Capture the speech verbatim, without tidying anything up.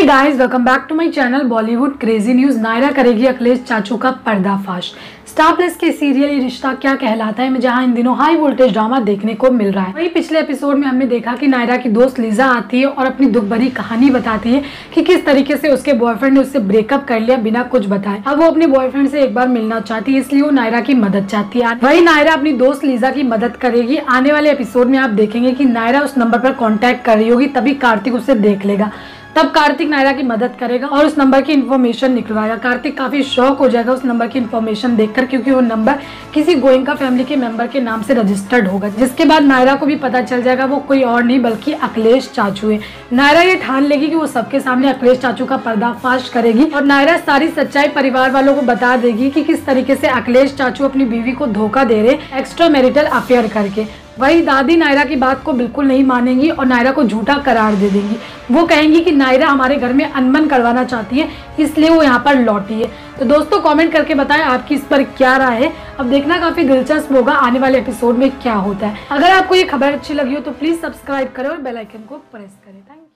Guys, welcome back to my channel Bollywood crazy news. Naira करेगी अखिलेश चाचू का पर्दाफाश। स्टार प्लस के सीरियल ये रिश्ता क्या कहलाता है में जहां इन दिनों हाई वोल्टेज ड्रामा देखने को मिल रहा है। वही पिछले एपिसोड में हमने देखा कि नायरा की दोस्त लीजा आती है और अपनी दुख भरी कहानी बताती है कि किस तरीके से उसके बॉयफ्रेंड ने उससे ब्रेकअप कर लिया बिना कुछ बताए। अब वो अपने बॉयफ्रेंड से एक बार मिलना चाहती है, इसलिए वो नायरा की मदद चाहती है। वही नायरा अपनी दोस्त लीजा की मदद करेगी। आने वाले एपिसोड में आप देखेंगे कि नायरा उस नंबर पर कॉन्टेक्ट कर रही होगी, तभी कार्तिक उसे देख लेगा। तब कार्तिक नायरा की मदद करेगा और उस नंबर की इन्फॉर्मेशन निकलवाएगा। कार्तिक काफी शॉक हो जाएगा उस नंबर की इन्फॉर्मेशन देखकर, क्योंकि वो नंबर किसी गोयनका फैमिली के मेंबर के नाम से रजिस्टर्ड होगा। जिसके बाद नायरा को भी पता चल जाएगा वो कोई और नहीं बल्कि अखिलेश चाचू है। नायरा ये ठान लेगी कि वो सबके सामने अखिलेश चाचू का पर्दाफाश करेगी और नायरा सारी सच्चाई परिवार वालों को बता देगी कि किस तरीके से अखिलेश चाचू अपनी बीवी को धोखा दे रहे एक्स्ट्रा मैरिटल अफेयर करके। वही दादी नायरा की बात को बिल्कुल नहीं मानेंगी और नायरा को झूठा करार दे देंगी। वो कहेंगी कि नायरा हमारे घर में अनबन करवाना चाहती है, इसलिए वो यहाँ पर लौटी है। तो दोस्तों कमेंट करके बताएं आपकी इस पर क्या राय है। अब देखना काफी दिलचस्प होगा आने वाले एपिसोड में क्या होता है। अगर आपको ये खबर अच्छी लगी हो तो प्लीज सब्सक्राइब करें और बेल आइकन को प्रेस करें। Thank you.